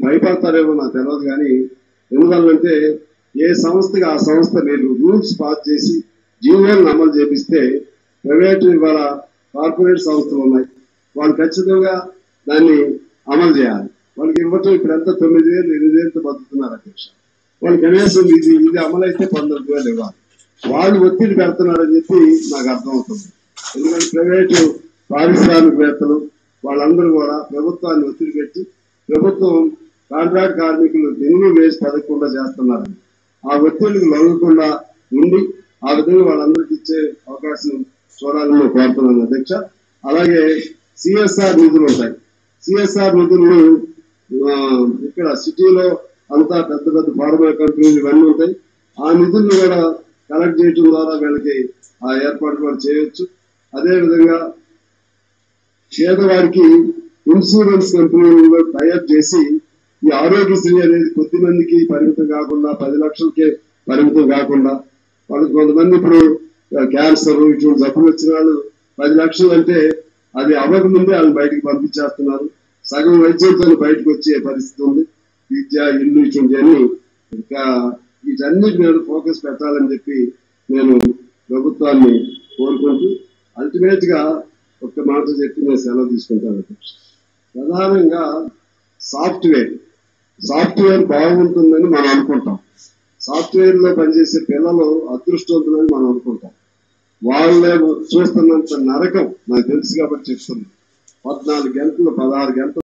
భయపడతారేమో నాకు తెలియదు, కానీ ఎందువల్లంటే ఏ సంస్థకి ఆ సంస్థ మీరు రూల్స్ పాస్ చేసి జీవోలను అమలు చేపిస్తే ప్రైవేటు ఇవాళ కార్పొరేట్ సంస్థలు ఉన్నాయి, వాళ్ళు ఖచ్చితంగా దాన్ని అమలు చేయాలి. వాళ్ళకి ఇవ్వటం ఇప్పుడు ఎంత 9,000 8,000తో బతుకుతున్నారు అధ్యక్ష. వాళ్ళు కనీసం ఇది అమలైతే 12,000 ఇవ్వాలి. వాళ్ళు ఒత్తిడి పెడుతున్నారని చెప్పి నాకు అర్థమవుతుంది. ఎందుకంటే ప్రైవేటు పారిశ్రామికవేత్తలు వాళ్ళందరూ కూడా ప్రభుత్వాన్ని ఒత్తిడి పెట్టి ప్రభుత్వం కాంట్రాక్ట్ కార్మికులు మినిమం వేసి పదకుండా చేస్తున్నారని ఆ ఒత్తిడికి లొంగకుండా ఉండి ఆ విధంగా వాళ్ళందరికీ ఇచ్చే అవకాశం చూడాలని కోరుతున్నాను అధ్యక్ష. అలాగే సిఎస్ఆర్ నిధులు ఉంటాయి. సిఎస్ఆర్ నిధులు ఇక్కడ సిటీలో అంతా పెద్ద పెద్ద ఫార్మా కంపెనీలు ఇవన్నీ ఉంటాయి. ఆ నిధులను కూడా కలెక్ట్ చేయడం ద్వారా వీళ్ళకి ఆ ఏర్పాటు కూడా చేయొచ్చు. అదేవిధంగా పేదవారికి ఇన్సూరెన్స్ కంపెనీలలో టైఅప్ చేసి ఈ ఆరోగ్యశ్రీ అనేది కొద్ది మందికి పరిమితం కాకుండా 10 లక్షలకే పరిమితం కాకుండా వాళ్ళకి కొంతమంది ఇప్పుడు క్యాన్సర్ ఇటువంటి జబ్బులు వచ్చిన వాళ్ళు 10 లక్షలు అంటే అది అవ్వకముందే వాళ్ళని బయటకు పంపించేస్తున్నారు. సగం వైద్యంతో బయటకు వచ్చే పరిస్థితి ఉంది. విద్య, ఇల్లు ఇటువంటివన్నీ ఇంకా వీటన్నిటి మీద ఫోకస్ పెట్టాలని చెప్పి నేను ప్రభుత్వాన్ని కోరుకుంటూ అల్టిమేట్ గా ఒక్క మాట చెప్పి నేను సెలవు తీసుకుంటాను. ప్రధానంగా సాఫ్ట్వేర్ బాగుంటుందని మనం అనుకుంటాం. సాఫ్ట్వేర్ లో పనిచేసే పిల్లలు అదృష్టవంతులని మనం అనుకుంటాం. వాళ్ళే చూస్తున్నంత నరకం నాకు తెలుసు కాబట్టి చెప్తున్నాను. 14 గంటలు 16 గంటలు